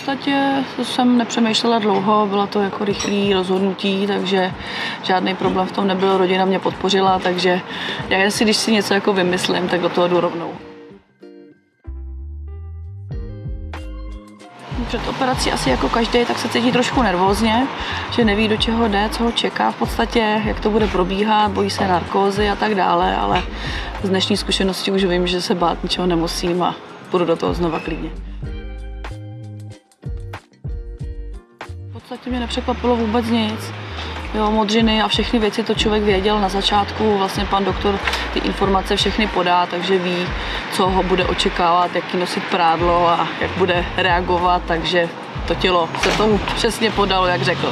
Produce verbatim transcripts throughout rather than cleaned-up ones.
podstatě jsem nepřemýšlela dlouho, bylo to jako rychlé rozhodnutí, takže žádný problém v tom nebyl, rodina mě podpořila, takže já si, když si něco jako vymyslím, tak do toho jdu rovnou. Před operací asi jako každý, tak se cítí trošku nervózně, že neví, do čeho jde, co ho čeká v podstatě, jak to bude probíhat, bojí se narkózy a tak dále, ale z dnešní zkušenosti už vím, že se bát ničeho nemusím a půjdu do toho znova klidně. V podstatě mě nepřekvapilo vůbec nic. Jo, modřiny a všechny věci to člověk věděl na začátku, vlastně pan doktor ty informace všechny podá, takže ví, co ho bude očekávat, jaký nosit prádlo a jak bude reagovat, takže to tělo se tomu přesně podalo, jak řekl.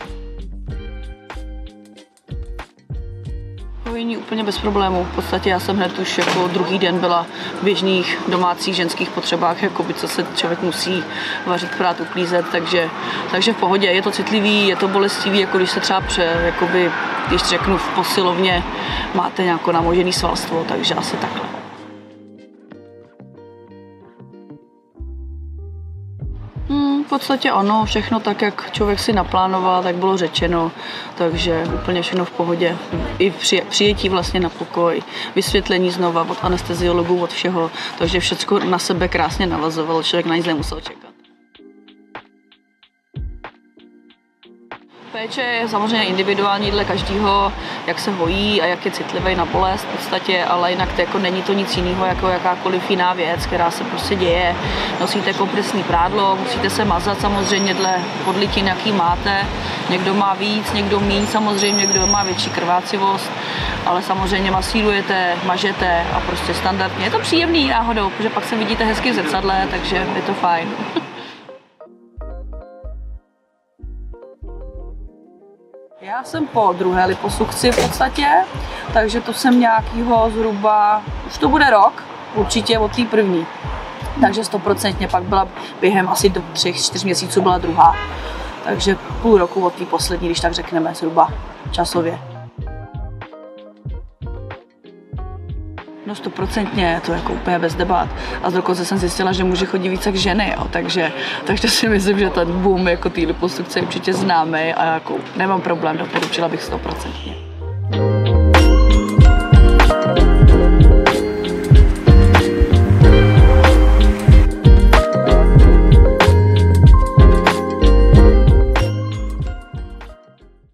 Hojení úplně bez problémů. V podstatě já jsem hned už jako druhý den byla v běžných domácích ženských potřebách, jakoby, co se člověk musí vařit, prát, uklízet, takže, takže v pohodě. Je to citlivý, je to bolestivý, jako když se třeba pře, jakoby, když řeknu v posilovně máte nějaké namožené svalstvo, takže asi takhle. Hmm, v podstatě ano, všechno tak, jak člověk si naplánoval, tak bylo řečeno, takže úplně všechno v pohodě. I při, přijetí vlastně na pokoj, vysvětlení znova od anesteziologů, od všeho, takže všechno na sebe krásně navazovalo, člověk na nic nemusel čekat. Péče je samozřejmě individuální dle každého, jak se hojí a jak je citlivý na bolest v podstatě, ale jinak to jako není to nic jiného jako jakákoliv jiná věc, která se prostě děje. Nosíte kompresní prádlo, musíte se mazat samozřejmě dle podlitin, jaký máte. Někdo má víc, někdo míň samozřejmě, někdo má větší krvácivost, ale samozřejmě masírujete, mažete a prostě standardně. Je to příjemný náhodou, protože pak se vidíte hezky v zrcadle, takže je to fajn. Já jsem po druhé liposukci v podstatě, takže to jsem nějakýho zhruba, už to bude rok, určitě od té první. Takže stoprocentně pak byla během asi do třech, čtyř měsíců byla druhá. Takže půl roku od té poslední, když tak řekneme zhruba časově. No stoprocentně, to jako úplně bez debat. A dokonce jsem zjistila, že muži chodí více jak ženy, jo. Takže, takže si myslím, že ten boom jako té liposukce je určitě známý a jako nemám problém, doporučila bych stoprocentně.